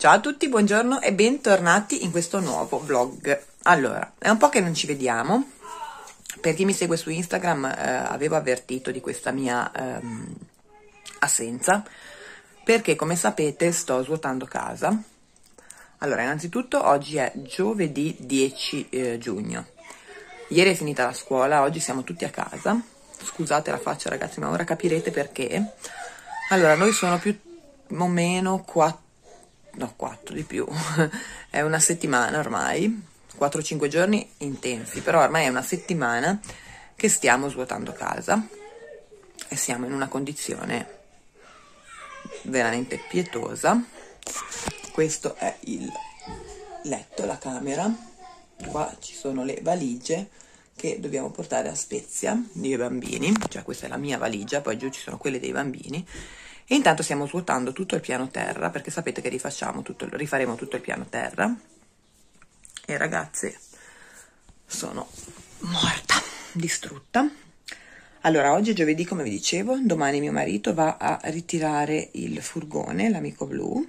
Ciao a tutti, buongiorno e bentornati in questo nuovo vlog. Allora, è un po' che non ci vediamo. Per chi mi segue su Instagram avevo avvertito di questa mia assenza, perché come sapete sto svuotando casa. Allora, innanzitutto oggi è giovedì 10 giugno. Ieri è finita la scuola, oggi siamo tutti a casa. Scusate la faccia ragazzi, ma ora capirete perché. Allora, noi sono più o meno 4 di più, è una settimana ormai, 4-5 giorni intensi, però ormai è una settimana che stiamo svuotando casa e siamo in una condizione veramente pietosa. Questo è il letto, la camera, qua ci sono le valigie che dobbiamo portare a Spezia, io e i bambini, cioè questa è la mia valigia, poi giù ci sono quelle dei bambini. E intanto stiamo svuotando tutto il piano terra, perché sapete che rifaremo tutto il piano terra. E ragazze, sono morta, distrutta. Allora, oggi è giovedì, come vi dicevo, domani mio marito va a ritirare il furgone, l'Amico Blu,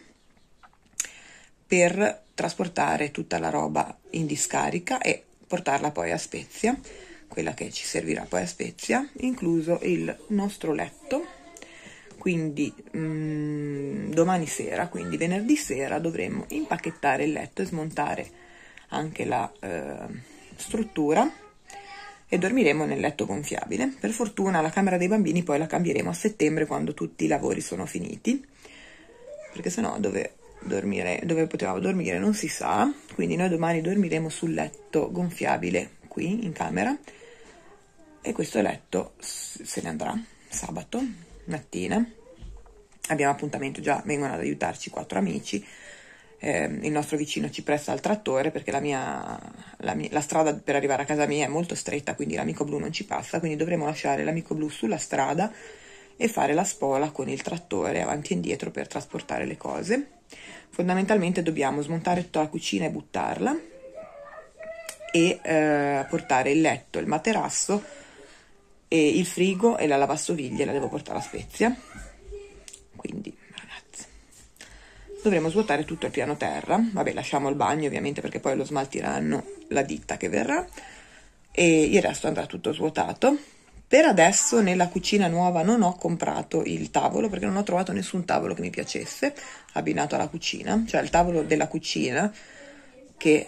per trasportare tutta la roba in discarica e portarla poi a Spezia, quella che ci servirà poi a Spezia, incluso il nostro letto. Quindi domani sera, quindi venerdì sera, dovremmo impacchettare il letto e smontare anche la struttura e dormiremo nel letto gonfiabile. Per fortuna la camera dei bambini poi la cambieremo a settembre, quando tutti i lavori sono finiti, perché sennò dove potevamo dormire non si sa. Quindi noi domani dormiremo sul letto gonfiabile qui in camera e questo letto se ne andrà sabato mattina. Abbiamo appuntamento, già vengono ad aiutarci 4 amici. Il nostro vicino ci presta il trattore, perché la strada per arrivare a casa mia è molto stretta, quindi l'Amico Blu non ci passa, quindi dovremo lasciare l'Amico Blu sulla strada e fare la spola con il trattore avanti e indietro per trasportare le cose. Fondamentalmente dobbiamo smontare tutta la cucina e buttarla e portare il letto, il materasso e il frigo e la lavastoviglie la devo portare a Spezia. Quindi ragazzi, dovremo svuotare tutto il piano terra. Vabbè, lasciamo il bagno ovviamente, perché poi lo smaltiranno la ditta che verrà, e il resto andrà tutto svuotato. Per adesso nella cucina nuova non ho comprato il tavolo, perché non ho trovato nessun tavolo che mi piacesse abbinato alla cucina, cioè il tavolo della cucina che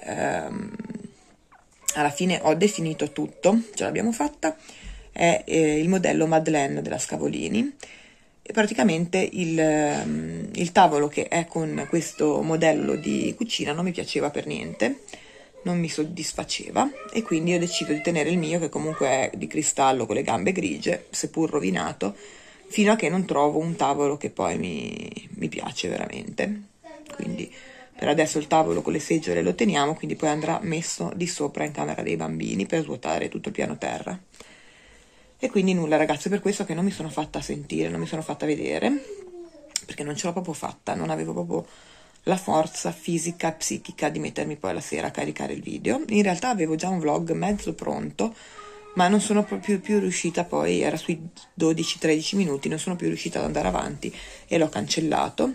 alla fine ho definito tutto, ce l'abbiamo fatta, è il modello Madeleine della Scavolini. E praticamente il tavolo che è con questo modello di cucina non mi piaceva per niente, non mi soddisfaceva, e quindi ho deciso di tenere il mio, che comunque è di cristallo con le gambe grigie, seppur rovinato, fino a che non trovo un tavolo che poi mi piace veramente. Quindi per adesso il tavolo con le seggiole lo teniamo, quindi poi andrà messo di sopra in camera dei bambini per svuotare tutto il piano terra. E quindi nulla ragazzi, per questo che non mi sono fatta sentire, non mi sono fatta vedere, perché non ce l'ho proprio fatta, non avevo proprio la forza fisica e psichica di mettermi poi la sera a caricare il video. In realtà avevo già un vlog mezzo pronto, ma non sono proprio più riuscita, poi era sui 12-13 minuti, non sono più riuscita ad andare avanti e l'ho cancellato.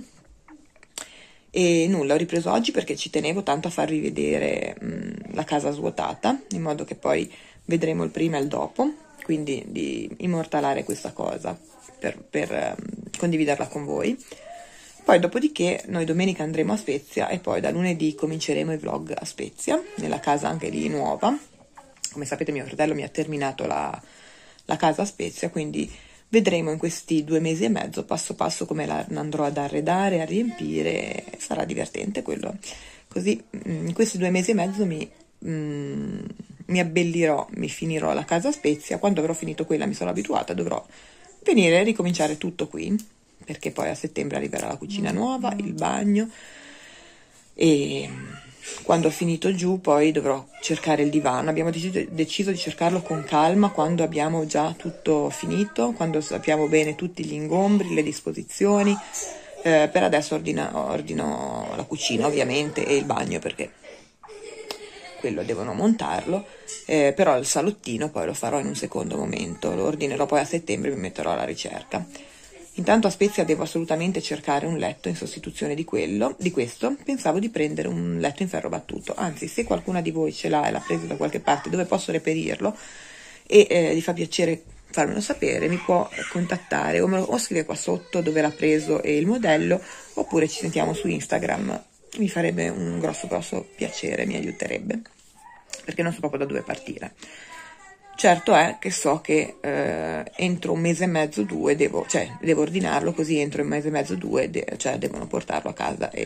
E nulla, ho ripreso oggi perché ci tenevo tanto a farvi vedere la casa svuotata, in modo che poi vedremo il prima e il dopo, quindi di immortalare questa cosa per condividerla con voi. Poi dopodiché noi domenica andremo a Spezia e poi da lunedì cominceremo i vlog a Spezia, nella casa anche lì nuova. Come sapete mio fratello mi ha terminato la casa a Spezia, quindi vedremo in questi 2 mesi e mezzo passo passo come la andrò ad arredare, a riempire. Sarà divertente quello. Così in questi 2 mesi e mezzo mi abbellirò, mi finirò la casa a Spezia. Quando avrò finito quella, mi sono abituata, dovrò venire e ricominciare tutto qui, perché poi a settembre arriverà la cucina nuova, il bagno, e quando ho finito giù poi dovrò cercare il divano. Abbiamo deciso di cercarlo con calma quando abbiamo già tutto finito, quando sappiamo bene tutti gli ingombri, le disposizioni. Per adesso ordino la cucina ovviamente e il bagno, perché quello devono montarlo, però il salottino poi lo farò in un secondo momento, lo ordinerò poi a settembre e mi metterò alla ricerca. Intanto a Spezia devo assolutamente cercare un letto in sostituzione di questo. Pensavo di prendere un letto in ferro battuto, anzi, se qualcuna di voi ce l'ha e l'ha preso da qualche parte dove posso reperirlo e gli fa piacere farmelo sapere, mi può contattare o scrive qua sotto dove l'ha preso e il modello, oppure ci sentiamo su Instagram. Mi farebbe un grosso piacere, mi aiuterebbe, perché non so proprio da dove partire. Certo è che so che entro un mese e mezzo, 2, devo ordinarlo, così entro un mese e mezzo, 2, devono portarlo a casa e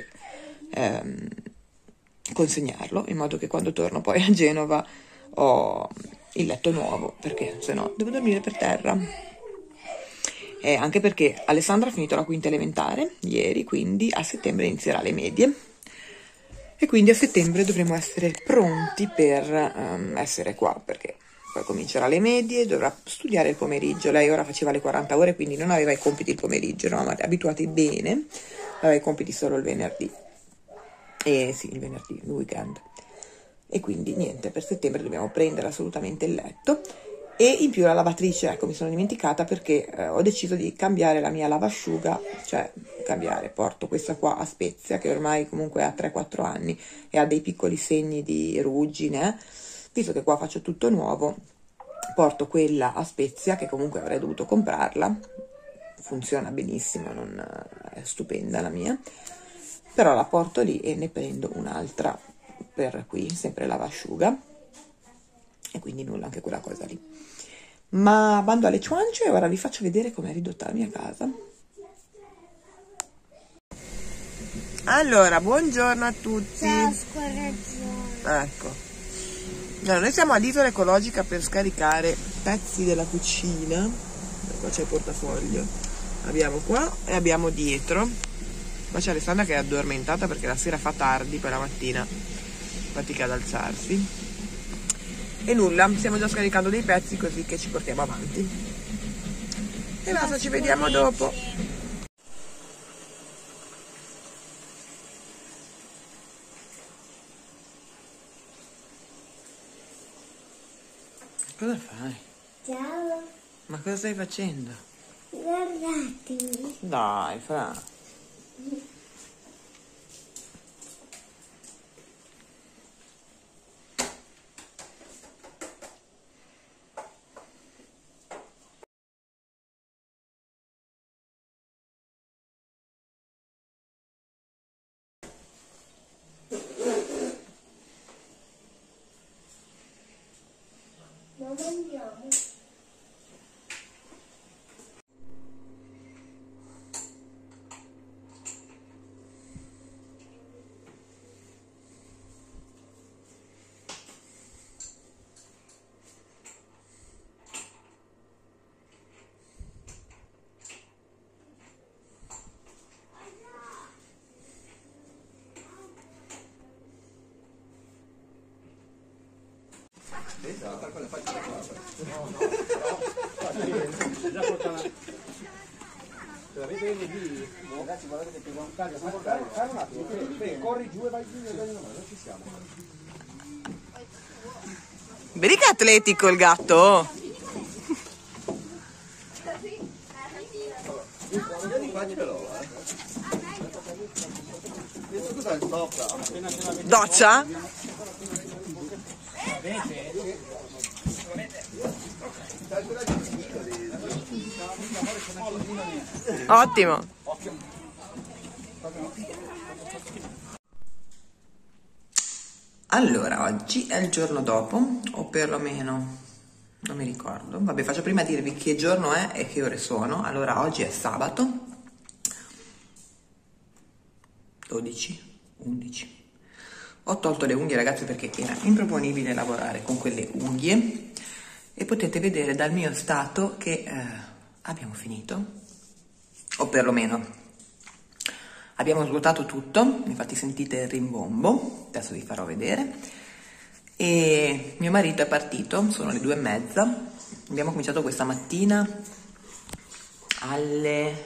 consegnarlo, in modo che quando torno poi a Genova ho il letto nuovo, perché se no devo dormire per terra. Anche perché Alessandra ha finito la quinta elementare ieri, quindi a settembre inizierà le medie. E quindi a settembre dovremo essere pronti per essere qua, perché poi comincerà le medie, dovrà studiare il pomeriggio. Lei ora faceva le 40 ore, quindi non aveva i compiti il pomeriggio, eravamo abituati bene, aveva i compiti solo il venerdì. Sì, il venerdì, il weekend. E quindi niente, per settembre dobbiamo prendere assolutamente il letto. E in più la lavatrice, ecco, mi sono dimenticata, perché ho deciso di cambiare la mia lavasciuga, porto questa qua a Spezia, che ormai comunque ha 3-4 anni e ha dei piccoli segni di ruggine. Visto che qua faccio tutto nuovo, porto quella a Spezia, che comunque avrei dovuto comprarla, funziona benissimo, è stupenda la mia, però la porto lì e ne prendo un'altra per qui, sempre lavasciuga, e quindi nulla, anche quella cosa lì. Ma bando alle ciance e ora vi faccio vedere com'è ridotta la mia casa. Allora, buongiorno a tutti. Ciao, scoraggione. Ecco. Allora, noi siamo all'Isola Ecologica per scaricare pezzi della cucina. Qua c'è il portafoglio. Abbiamo qua e abbiamo dietro. Qua c'è Alessandra che è addormentata perché la sera fa tardi, poi la mattina fatica ad alzarsi. E nulla, stiamo già scaricando dei pezzi così che ci portiamo avanti. E basta, ci vediamo dopo. Cosa fai? Ciao. Ma cosa stai facendo? Guardatemi. Dai, Fra. Dove andiamo? Ragazzi, guardate che pesa un carico, un attimo, corri giù e vai giù e dai una mano, non ci siamo. Vedi che è atletico il gatto? Io ti faccelo, Scusa il stop. Doccia? Ottimo. Allora, oggi è il giorno dopo, o perlomeno non mi ricordo. Vabbè, faccio prima dirvi che giorno è e che ore sono. Allora, oggi è sabato 12, 11. Ho tolto le unghie, ragazzi, perché era improponibile lavorare con quelle unghie, e potete vedere dal mio stato che abbiamo finito, o perlomeno abbiamo svuotato tutto. Infatti sentite il rimbombo, adesso vi farò vedere. E mio marito è partito, sono le 2:30, abbiamo cominciato questa mattina alle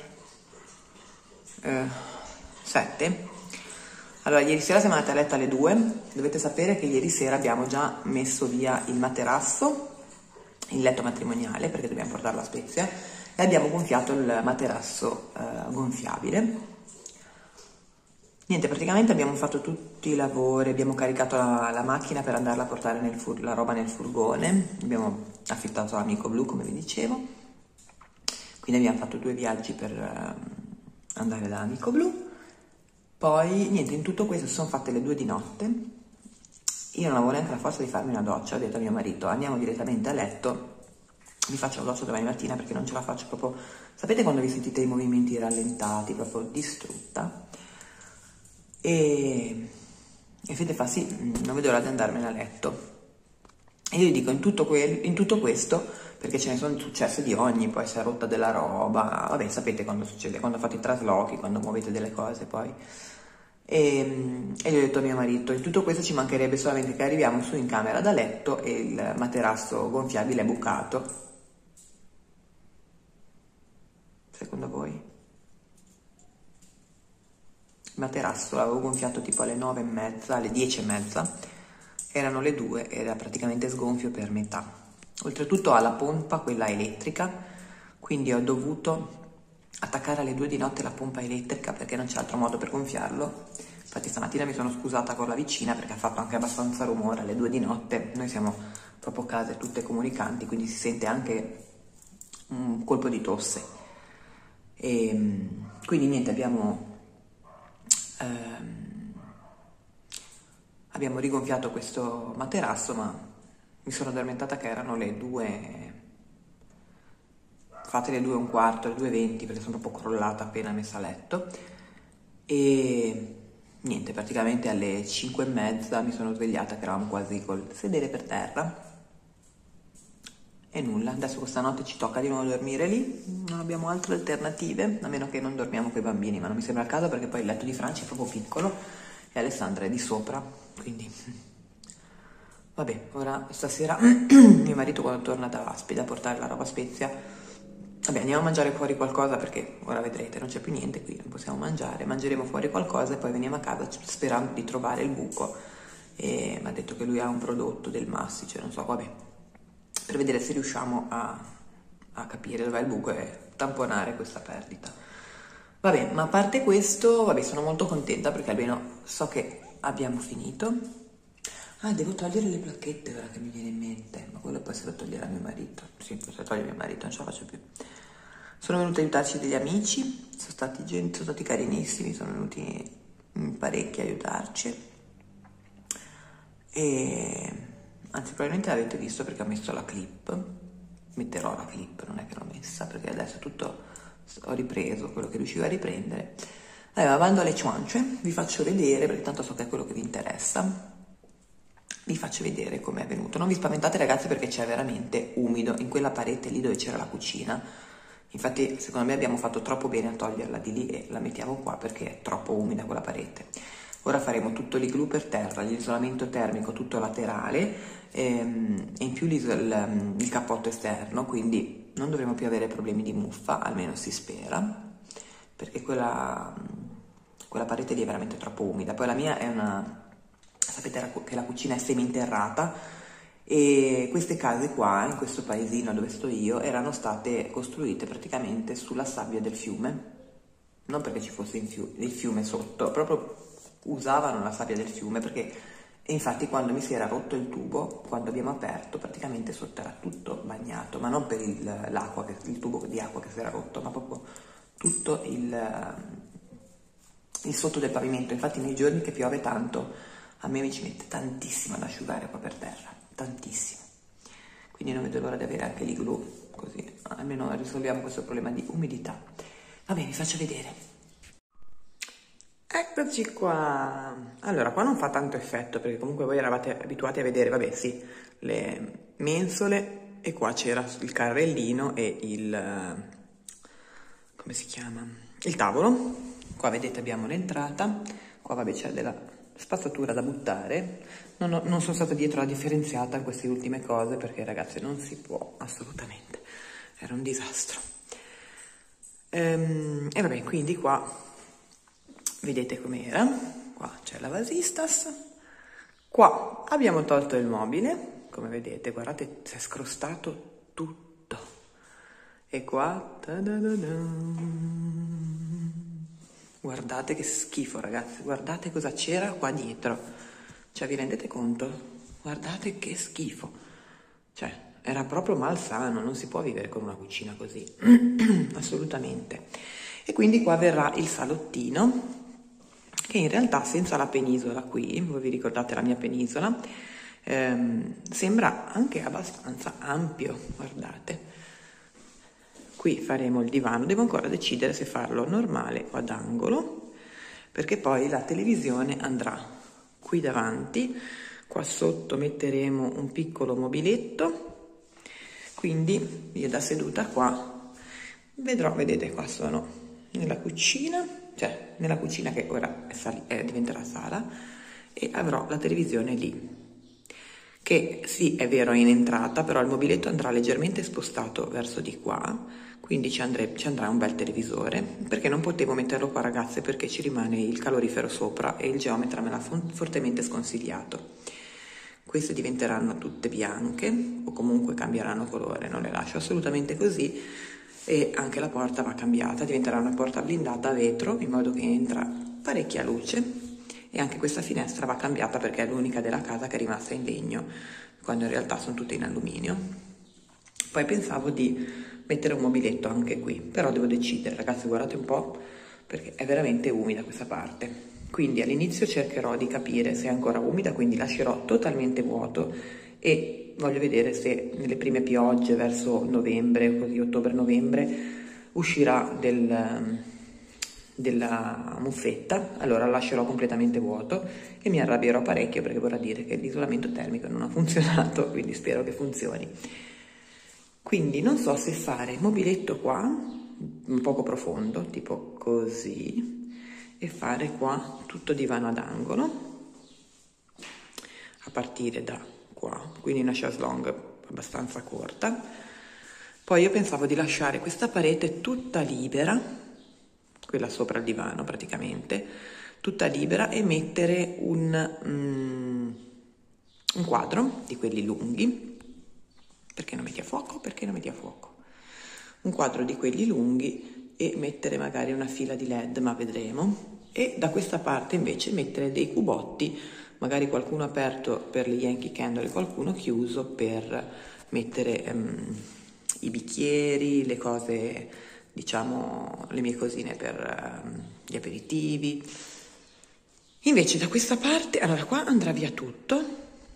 7. Allora, ieri sera siamo andati a letto alle 2. Dovete sapere che ieri sera abbiamo già messo via il materasso, il letto matrimoniale, perché dobbiamo portarlo a Spezia, e e abbiamo gonfiato il materasso gonfiabile. Niente, praticamente abbiamo fatto tutti i lavori, abbiamo caricato la macchina per andarla a portare la roba nel furgone, abbiamo affittato l'Amico Blu come vi dicevo, quindi abbiamo fatto 2 viaggi per andare da Amico Blu. Poi niente, in tutto questo sono fatte le 2 di notte, io non avevo neanche la forza di farmi una doccia, ho detto a mio marito andiamo direttamente a letto, mi faccio la doccia domani mattina perché non ce la faccio proprio, sapete quando vi sentite i movimenti rallentati, proprio distrutta? E Fede fa sì, non vedo l'ora di andarmene a letto. E io gli dico in tutto questo, perché ce ne sono successe di ogni, poi si è rotta della roba, vabbè sapete quando succede, quando fate i traslochi, quando muovete delle cose poi. E gli ho detto a mio marito, in tutto questo ci mancherebbe solamente che arriviamo su in camera da letto e il materasso gonfiabile è bucato. Secondo voi? Il materasso l'avevo gonfiato tipo alle 9:30, alle 10:30, erano le 2 ed era praticamente sgonfio per metà. Oltretutto ha la pompa, quella elettrica, quindi ho dovuto attaccare alle 2 di notte la pompa elettrica perché non c'è altro modo per gonfiarlo. Infatti stamattina mi sono scusata con la vicina perché ha fatto anche abbastanza rumore alle 2 di notte, noi siamo proprio case tutte comunicanti, quindi si sente anche un colpo di tosse. E quindi niente, abbiamo rigonfiato questo materasso, ma mi sono addormentata che erano le 2, fate le 2:15, le 2:20 perché sono proprio crollata appena messa a letto. E niente, praticamente alle 5:30 mi sono svegliata che eravamo quasi col sedere per terra. E nulla, adesso questa notte ci tocca di nuovo dormire lì, non abbiamo altre alternative, a meno che non dormiamo con i bambini, ma non mi sembra il caso perché poi il letto di Francia è proprio piccolo e Alessandra è di sopra, quindi vabbè, ora stasera mio marito quando torna da Aspida a portare la roba a Spezia, vabbè andiamo a mangiare fuori qualcosa perché ora vedrete non c'è più niente qui, non possiamo mangiare, mangeremo fuori qualcosa e poi veniamo a casa sperando di trovare il buco e mi ha detto che lui ha un prodotto del Mastice, non so, vabbè, per vedere se riusciamo a capire dov'è il buco e tamponare questa perdita. Vabbè, ma a parte questo, vabbè, sono molto contenta perché almeno so che abbiamo finito. Ah, devo togliere le placchette ora che mi viene in mente, ma quello poi se lo toglierà mio marito. Sì, poi se lo toglie mio marito, non ce la faccio più. Sono venuti a aiutarci degli amici, sono stati carinissimi, sono venuti parecchi a aiutarci. E anzi probabilmente l'avete visto perché ho messo la clip, metterò la clip, non è che l'ho messa perché adesso tutto ho ripreso quello che riuscivo a riprendere. Allora bando alle ciance, vi faccio vedere perché tanto so che è quello che vi interessa, vi faccio vedere com'è venuto. Non vi spaventate ragazzi perché c'è veramente umido in quella parete lì dove c'era la cucina, infatti secondo me abbiamo fatto troppo bene a toglierla di lì e la mettiamo qua perché è troppo umida quella parete. Ora faremo tutto l'igloo per terra, l'isolamento termico tutto laterale e in più il cappotto esterno, quindi non dovremo più avere problemi di muffa, almeno si spera, perché quella parete lì è veramente troppo umida. Poi la mia è sapete che la cucina è seminterrata e queste case qua, in questo paesino dove sto io, erano state costruite praticamente sulla sabbia del fiume, non perché ci fosse il fiume sotto, proprio usavano la sabbia del fiume perché infatti quando mi si era rotto il tubo, quando abbiamo aperto praticamente sotto era tutto bagnato, ma non per il tubo di acqua che si era rotto, ma proprio tutto il sotto del pavimento. Infatti nei giorni che piove tanto a me mi ci mette tantissimo ad asciugare qua per terra, tantissimo, quindi non vedo l'ora di avere anche l'igloo, così almeno risolviamo questo problema di umidità. Vabbè, vi faccio vedere. Eccoci qua. Allora, qua non fa tanto effetto perché comunque voi eravate abituati a vedere, vabbè sì, le mensole e qua c'era il carrellino e come si chiama? Il tavolo. Qua vedete abbiamo l'entrata, qua vabbè c'è della spazzatura da buttare. Non sono stata dietro la differenziata in queste ultime cose perché ragazzi non si può assolutamente, era un disastro. E vabbè, quindi qua vedete com'era, qua c'è la vasistas, qua abbiamo tolto il mobile, come vedete, guardate si è scrostato tutto E qua, guardate che schifo ragazzi, guardate cosa c'era qua dietro, cioè vi rendete conto? Guardate che schifo, cioè era proprio malsano, non si può vivere con una cucina così, assolutamente. E quindi qua verrà il salottino, che in realtà senza la penisola qui, voi vi ricordate la mia penisola, sembra anche abbastanza ampio, guardate. Qui faremo il divano, devo ancora decidere se farlo normale o ad angolo, perché poi la televisione andrà qui davanti, qua sotto metteremo un piccolo mobiletto, quindi io da seduta qua vedrò, vedete qua sono nella cucina, cioè nella cucina che ora diventerà sala, e avrò la televisione lì. Che sì, è vero, è in entrata, però il mobiletto andrà leggermente spostato verso di qua, quindi ci andrà un bel televisore, perché non potevo metterlo qua ragazze, perché ci rimane il calorifero sopra e il geometra me l'ha fortemente sconsigliato. Queste diventeranno tutte bianche, o comunque cambieranno colore, non le lascio assolutamente così, e anche la porta va cambiata, diventerà una porta blindata a vetro, in modo che entra parecchia luce. E anche questa finestra va cambiata perché è l'unica della casa che è rimasta in legno, quando in realtà sono tutte in alluminio. Poi pensavo di mettere un mobiletto anche qui, però devo decidere, ragazzi, guardate un po', perché è veramente umida questa parte. Quindi all'inizio cercherò di capire se è ancora umida, quindi lascerò totalmente vuoto e voglio vedere se nelle prime piogge verso novembre, così ottobre-novembre, uscirà della muffetta, allora lascerò completamente vuoto e mi arrabbierò parecchio, perché vorrà dire che l'isolamento termico non ha funzionato, quindi spero che funzioni. Quindi non so se fare mobiletto qua un poco profondo, tipo così, e fare qua tutto divano ad angolo a partire da qua, quindi una chaise-longue abbastanza corta. Poi io pensavo di lasciare questa parete tutta libera, quella sopra il divano praticamente, tutta libera, e mettere un quadro di quelli lunghi. Perché non metti a fuoco? Perché non metti a fuoco? Un quadro di quelli lunghi e mettere magari una fila di LED, ma vedremo. E da questa parte invece mettere dei cubotti, magari qualcuno aperto per le Yankee Candle e qualcuno chiuso per mettere i bicchieri, le cose, diciamo le mie cosine per gli aperitivi. Invece da questa parte, allora qua andrà via tutto,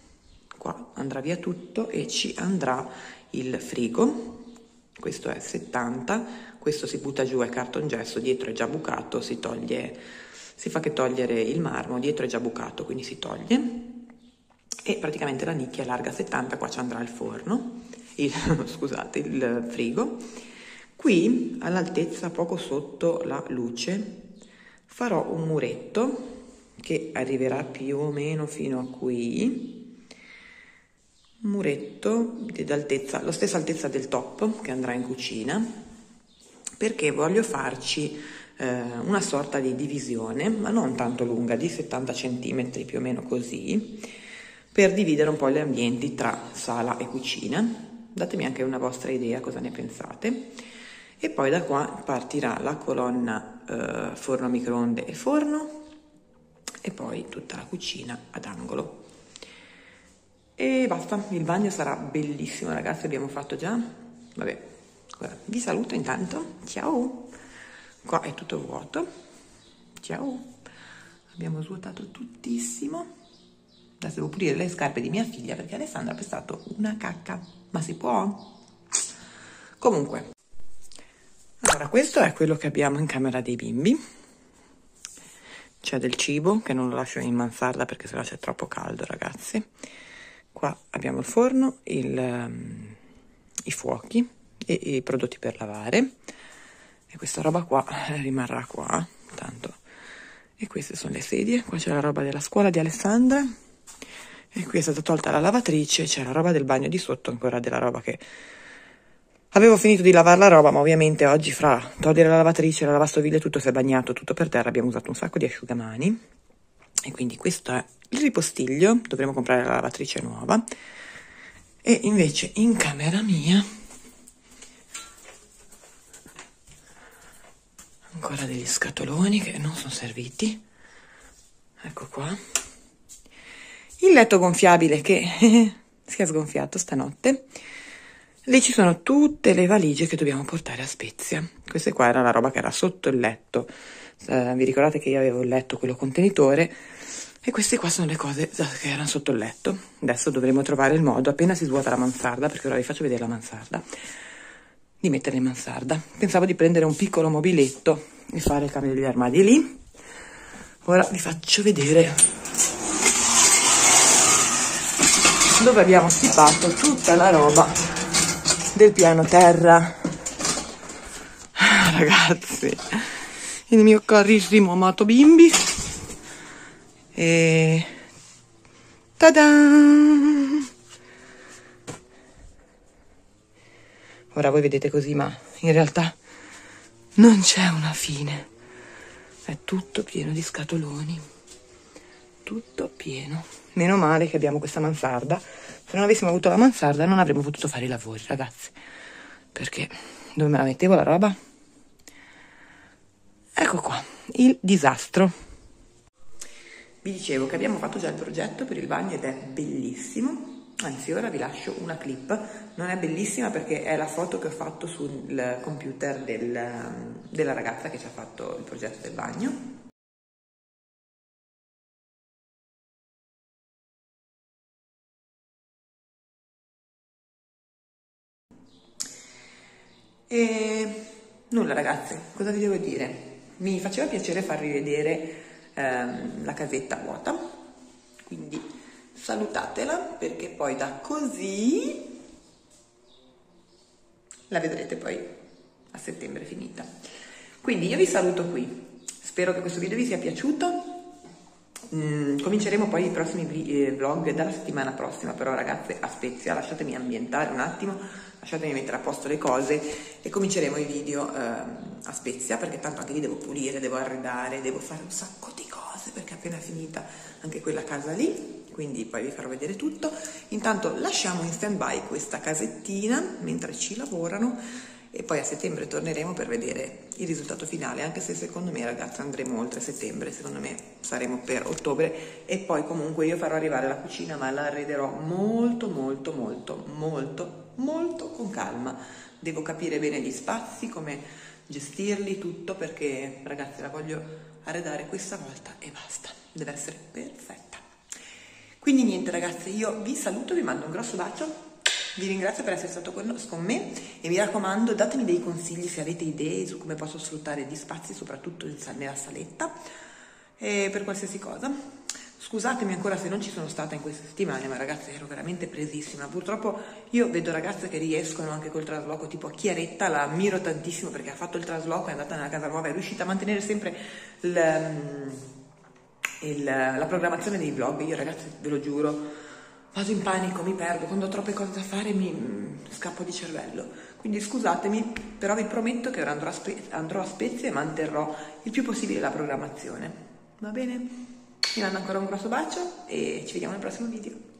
e ci andrà il frigo, questo è 70, questo si butta giù, è cartongesso, dietro è già bucato, si fa che togliere il marmo, dietro è già bucato, quindi si toglie, e praticamente la nicchia è larga 70, qua ci andrà il forno, scusate, il frigo. Qui all'altezza poco sotto la luce farò un muretto che arriverà più o meno fino a qui, un muretto d'altezza, la stessa altezza del top che andrà in cucina, perché voglio farci una sorta di divisione, ma non tanto lunga, di 70 cm più o meno così, per dividere un po' gli ambienti tra sala e cucina. Datemi anche una vostra idea, cosa ne pensate. E poi da qua partirà la colonna forno a microonde e forno, e poi tutta la cucina ad angolo. E basta, il bagno sarà bellissimo ragazzi, abbiamo fatto già, vabbè, guarda, vi saluto intanto, ciao, qua è tutto vuoto, ciao, abbiamo svuotato tuttissimo, adesso devo pulire le scarpe di mia figlia perché Alessandra ha pestato una cacca, ma si può? Comunque, allora questo è quello che abbiamo in camera dei bimbi, c'è del cibo che non lo lascio in mansarda perché sennò c'è troppo caldo ragazzi. Qua abbiamo il forno, i fuochi e i prodotti per lavare, e questa roba qua rimarrà qua, tanto. E queste sono le sedie, qua c'è la roba della scuola di Alessandra, e qui è stata tolta la lavatrice, c'è la roba del bagno di sotto, ancora della roba che avevo finito di lavare la roba, ma ovviamente oggi fra togliere la lavatrice, la lavastoviglie, tutto si è bagnato, tutto per terra, abbiamo usato un sacco di asciugamani. E quindi questo è il ripostiglio, dovremo comprare la lavatrice nuova. E invece in camera mia ancora degli scatoloni che non sono serviti, ecco qua, il letto gonfiabile che si è sgonfiato stanotte. Lì ci sono tutte le valigie che dobbiamo portare a Spezia. Questa qua era la roba che era sotto il letto. Vi ricordate che io avevo il letto, quello contenitore, e queste qua sono le cose che erano sotto il letto. Adesso dovremo trovare il modo, appena si svuota la mansarda, perché ora vi faccio vedere la mansarda, di metterla in mansarda. Pensavo di prendere un piccolo mobiletto e fare il cambio degli armadi lì. Ora vi faccio vedere dove abbiamo stipato tutta la roba del piano terra. Ragazzi, il mio carissimo amato bimbi, e tada! Ora voi vedete così, ma in realtà non c'è una fine, è tutto pieno di scatoloni, tutto pieno. Meno male che abbiamo questa mansarda, se non avessimo avuto la mansarda non avremmo potuto fare i lavori, ragazzi, perché dove me la mettevo la roba? Ecco qua, il disastro. Vi dicevo che abbiamo fatto già il progetto per il bagno ed è bellissimo, anzi ora vi lascio una clip, non è bellissima perché è la foto che ho fatto sul computer della ragazza che ci ha fatto il progetto del bagno. E nulla ragazzi, cosa vi devo dire? Mi faceva piacere farvi vedere la casetta vuota, quindi salutatela perché poi da così la vedrete poi a settembre finita. Quindi io vi saluto qui, spero che questo video vi sia piaciuto. Cominceremo poi i prossimi vlog dalla settimana prossima, però ragazze a Spezia lasciatemi ambientare un attimo, lasciatemi mettere a posto le cose e cominceremo i video a Spezia, perché tanto anche lì devo pulire, devo arredare, devo fare un sacco di cose perché è appena finita anche quella casa lì, quindi poi vi farò vedere tutto. Intanto lasciamo in stand by questa casettina mentre ci lavorano e poi a settembre torneremo per vedere il risultato finale, anche se secondo me ragazzi andremo oltre settembre, secondo me saremo per ottobre e poi comunque io farò arrivare la cucina, ma la arrederò molto con calma. Devo capire bene gli spazi, come gestirli, tutto, perché ragazzi la voglio arredare questa volta e basta, deve essere perfetta. Quindi niente ragazzi, io vi saluto, vi mando un grosso bacio. Vi ringrazio per essere stato con me e mi raccomando datemi dei consigli se avete idee su come posso sfruttare gli spazi, soprattutto nella saletta, e per qualsiasi cosa. Scusatemi ancora se non ci sono stata in queste settimane, ma ragazzi ero veramente presissima. Purtroppo io vedo ragazze che riescono anche col trasloco, tipo a Chiaretta, la ammiro tantissimo perché ha fatto il trasloco, è andata nella casa nuova, è riuscita a mantenere sempre la programmazione dei vlog. Io ragazzi ve lo giuro, vado in panico, mi perdo, quando ho troppe cose da fare mi scappo di cervello. Quindi scusatemi, però vi prometto che ora andrò a Spezia e manterrò il più possibile la programmazione. Va bene? Vi mando ancora un grosso bacio e ci vediamo nel prossimo video.